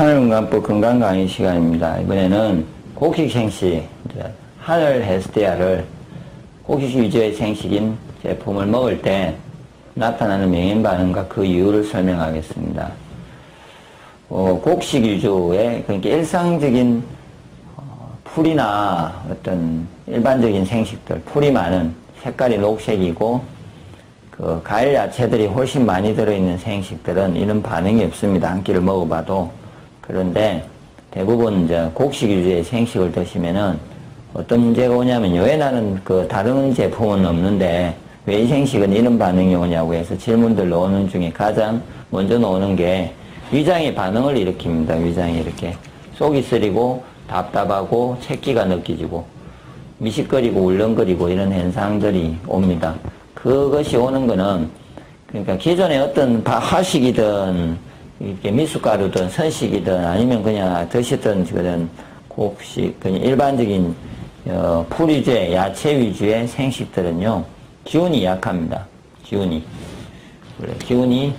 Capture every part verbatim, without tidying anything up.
하늘건강법 건강강의 시간입니다. 이번에는 곡식 생식, 하늘 헤스테아를 곡식 위주의 생식인 제품을 먹을 때 나타나는 명현반응과 그 이유를 설명하겠습니다. 어, 곡식 위주의, 그러니까 일상적인 어, 풀이나 어떤 일반적인 생식들, 풀이 많은 색깔이 녹색이고 그 과일 야채들이 훨씬 많이 들어있는 생식들은 이런 반응이 없습니다. 한 끼를 먹어봐도. 그런데 대부분 이제 곡식 위주의 생식을 드시면은 어떤 문제가 오냐면요. 왜 나는 그 다른 제품은 없는데 왜 이 생식은 이런 반응이 오냐고 해서 질문들 나오는 중에 가장 먼저 나오는 게 위장의 반응을 일으킵니다. 위장이 이렇게 속이 쓰리고 답답하고 채기가 느껴지고 미식거리고 울렁거리고 이런 현상들이 옵니다. 그것이 오는 거는 그러니까 기존에 어떤 화식이든 이렇게 미숫가루든 선식이든 아니면 그냥 드시던 그런 곡식 그냥 일반적인 어, 풀 위주의 야채 위주의 생식들은요 기운이 약합니다. 기운이 그래, 기운이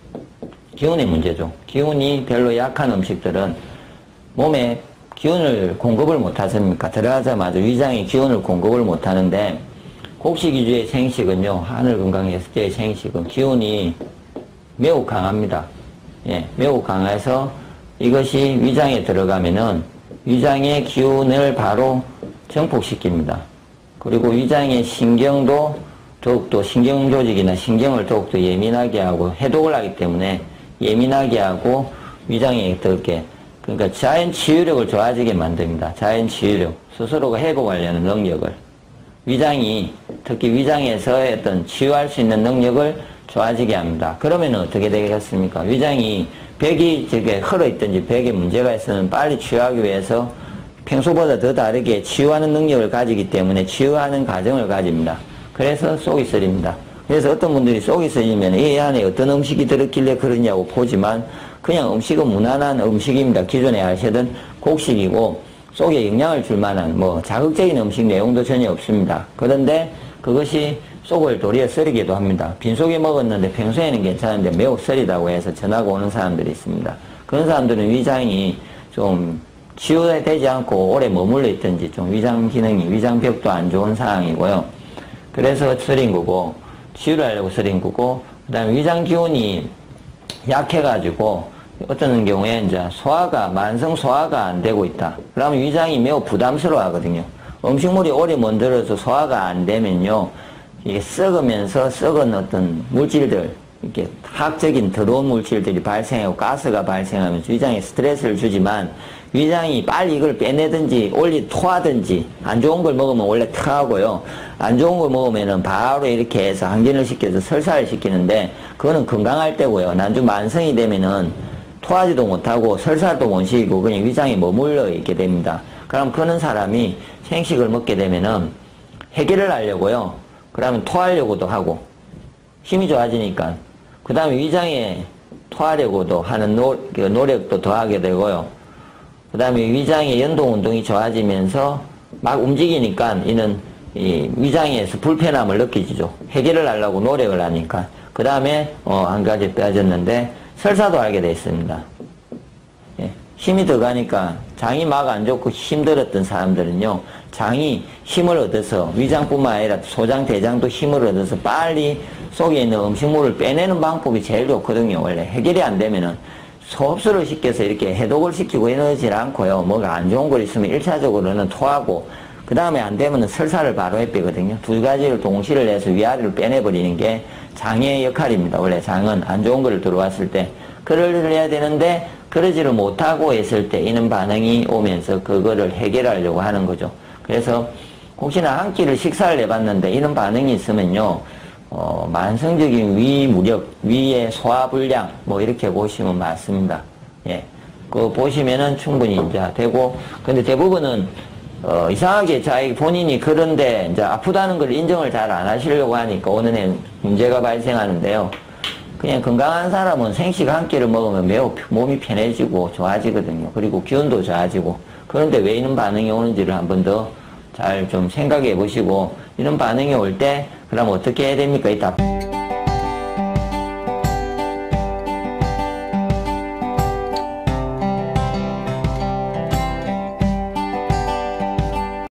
기운의 문제죠. 기운이 별로 약한 음식들은 몸에 기운을 공급을 못 하십니까? 들어가자마자 위장이 기운을 공급을 못 하는데 곡식 위주의 생식은요, 하늘건강에서의 생식은 기운이 매우 강합니다. 예, 매우 강해서 이것이 위장에 들어가면은 위장의 기운을 바로 증폭시킵니다. 그리고 위장의 신경도 더욱더 신경조직이나 신경을 더욱더 예민하게 하고 해독을 하기 때문에 예민하게 하고 위장에 들게 그러니까 자연 치유력을 좋아지게 만듭니다. 자연 치유력, 스스로가 회복하려는 능력을 위장이 특히 위장에서의 어떤 치유할 수 있는 능력을 좋아지게 합니다. 그러면 어떻게 되겠습니까? 위장이 벽이 저게 헐어있든지 벽에 문제가 있으면 빨리 치유하기 위해서 평소보다 더 다르게 치유하는 능력을 가지기 때문에 치유하는 과정을 가집니다. 그래서 속이 쓰립니다. 그래서 어떤 분들이 속이 쓰리면 이 안에 어떤 음식이 들었길래 그러냐고 보지만 그냥 음식은 무난한 음식입니다. 기존에 아시던 곡식이고 속에 영향을 줄 만한 뭐 자극적인 음식 내용도 전혀 없습니다. 그런데 그것이 속을 도리어 쓰리기도 합니다. 빈속에 먹었는데 평소에는 괜찮은데 매우 쓰리다고 해서 전화가 오는 사람들이 있습니다. 그런 사람들은 위장이 좀 치유되지 않고 오래 머물러 있든지 좀 위장 기능이 위장벽도 안 좋은 상황이고요. 그래서 쓰린 거고 치유를 하려고 쓰린 거고 그 다음에 위장 기운이 약해가지고 어떤 경우에 이제 소화가 만성 소화가 안 되고 있다. 그러면 위장이 매우 부담스러워 하거든요. 음식물이 오래 만들어서 소화가 안 되면요. 이게 썩으면서 썩은 어떤 물질들, 이렇게 화학적인 더러운 물질들이 발생하고 가스가 발생하면서 위장에 스트레스를 주지만 위장이 빨리 이걸 빼내든지 올리 토하든지 안 좋은 걸 먹으면 원래 토하고요. 안 좋은 걸 먹으면은 바로 이렇게 해서 항진을 시켜서 설사를 시키는데 그거는 건강할 때고요. 난주 만성이 되면은 토하지도 못하고 설사도 못 시키고 그냥 위장에 머물러 있게 됩니다. 그럼 그런 사람이 생식을 먹게 되면은 해결을 하려고요. 그러면 토하려고도 하고 힘이 좋아지니까 그 다음에 위장에 토하려고도 하는 노, 그 노력도 더 하게 되고요. 그 다음에 위장의 연동운동이 좋아지면서 막 움직이니까 이는 이 위장에서 불편함을 느끼죠. 해결을 하려고 노력을 하니까. 그 다음에 어, 한 가지 빼졌는데 설사도 하게 돼 있습니다. 예, 힘이 들어가니까 장이 막 안 좋고 힘들었던 사람들은요. 장이 힘을 얻어서 위장뿐만 아니라 소장, 대장도 힘을 얻어서 빨리 속에 있는 음식물을 빼내는 방법이 제일 좋거든요. 원래 해결이 안 되면은 흡수를 시켜서 이렇게 해독을 시키고 이러질 않고요. 뭐가 안 좋은 걸 있으면 일차적으로는 토하고 그 다음에 안 되면은 설사를 바로 해빼거든요. 두 가지를 동시를 해서 위아래를 빼내버리는 게 장의 역할입니다. 원래 장은 안 좋은 걸 들어왔을 때 그를 해야 되는데 그러지를 못하고 있을 때 이런 반응이 오면서 그거를 해결하려고 하는 거죠. 그래서 혹시나 한 끼를 식사를 해봤는데 이런 반응이 있으면요. 어, 만성적인 위 무력, 위의 소화불량 뭐 이렇게 보시면 맞습니다. 예, 그 보시면은 충분히 이제 되고 근데 대부분은 어, 이상하게 자기 본인이 그런데 이제 아프다는 걸 인정을 잘 안 하시려고 하니까 오는 해 문제가 발생하는데요. 그냥 건강한 사람은 생식 한 끼를 먹으면 매우 몸이 편해지고 좋아지거든요. 그리고 기운도 좋아지고 그런데 왜 이런 반응이 오는지를 한 번 더 잘 좀 생각해 보시고 이런 반응이 올 때 그럼 어떻게 해야 됩니까? 이따